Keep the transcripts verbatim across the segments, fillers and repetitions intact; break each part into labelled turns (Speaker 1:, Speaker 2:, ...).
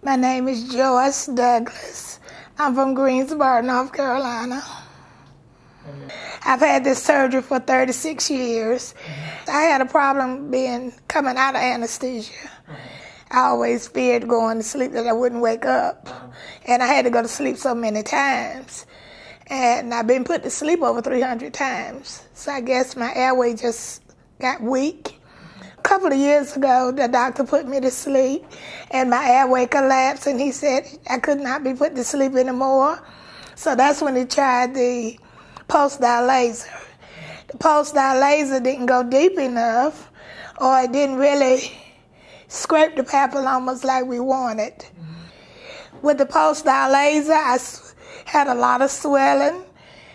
Speaker 1: My name is Joyce Douglas. I'm from Greensboro, North Carolina. Mm-hmm. I've had this surgery for thirty-six years. Mm-hmm. I had a problem being coming out of anesthesia. Mm-hmm. I always feared going to sleep that I wouldn't wake up. Mm-hmm. And I had to go to sleep so many times. And I've been put to sleep over three hundred times. So I guess my airway just got weak. A couple of years ago, the doctor put me to sleep, and my airway collapsed, and he said I could not be put to sleep anymore. So that's when he tried the pulse-dye laser. The pulse-dye laser didn't go deep enough, or it didn't really scrape the papillomas like we wanted. Mm-hmm. With the pulse-dye laser, I had a lot of swelling,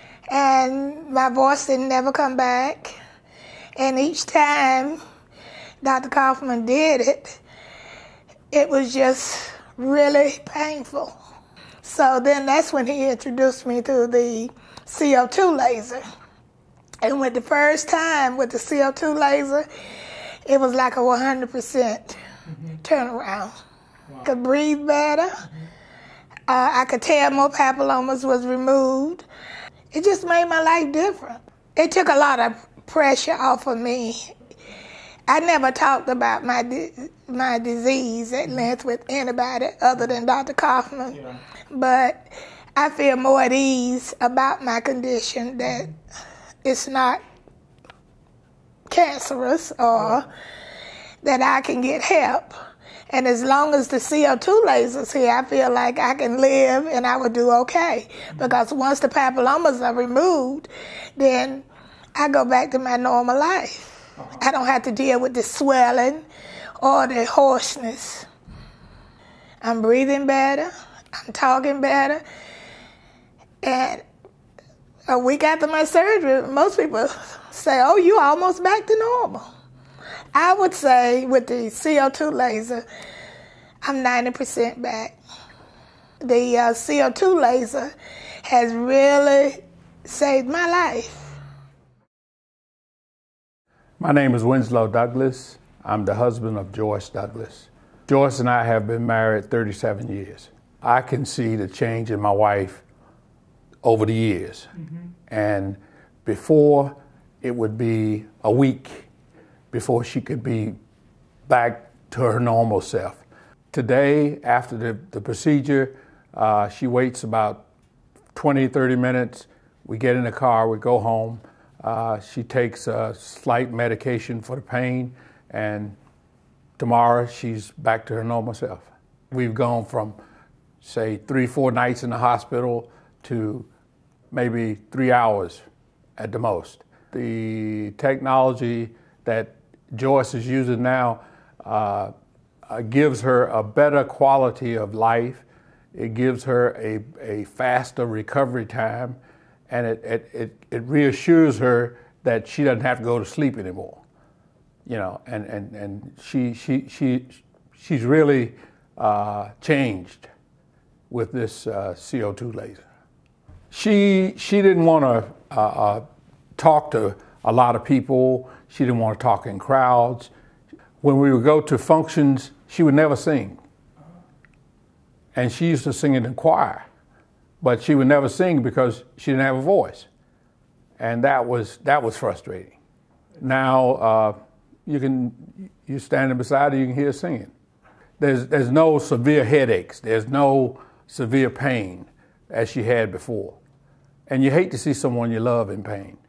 Speaker 1: and my voice didn't never come back. And each time Doctor Kaufman did it, it was just really painful. So then that's when he introduced me to the C O two laser. And with the first time with the C O two laser, it was like a one hundred percent mm-hmm. turnaround. Wow. I could breathe better. Mm-hmm. Uh, I could tell more papillomas was removed. It just made my life different. It took a lot of pressure off of me. I never talked about my di- my disease at length with anybody other than Doctor Kaufman. Yeah. But I feel more at ease about my condition, that it's not cancerous, or that I can get help. And as long as the C O two laser's here, I feel like I can live and I will do okay. Because once the papillomas are removed, then I go back to my normal life. Uh-huh. I don't have to deal with the swelling or the hoarseness. I'm breathing better. I'm talking better. And a week after my surgery, most people say, oh, you almost back to normal. I would say with the C O two laser, I'm ninety percent back. The uh, C O two laser has really saved my life.
Speaker 2: My name is Winslow Douglas. I'm the husband of Joyce Douglas. Joyce and I have been married thirty-seven years. I can see the change in my wife over the years. Mm-hmm. And before, it would be a week before she could be back to her normal self. Today, after the, the procedure, uh, she waits about twenty, thirty minutes. We get in the car, we go home. Uh, she takes a slight medication for the pain, and tomorrow she's back to her normal self. We've gone from, say, three, four nights in the hospital to maybe three hours at the most. The technology that Joyce is using now uh, uh, gives her a better quality of life. It gives her a, a faster recovery time. And it, it, it, it reassures her that she doesn't have to go to sleep anymore, you know, and, and, and she, she, she, she's really uh, changed with this uh, C O two laser. She, she didn't want to uh, uh, talk to a lot of people. She didn't want to talk in crowds. When we would go to functions, she would never sing. And she used to sing in the choir. But she would never sing because she didn't have a voice. And that was that was frustrating. Now uh, you can you're standing beside her, you can hear her singing. There's there's no severe headaches, there's no severe pain as she had before. And you hate to see someone you love in pain.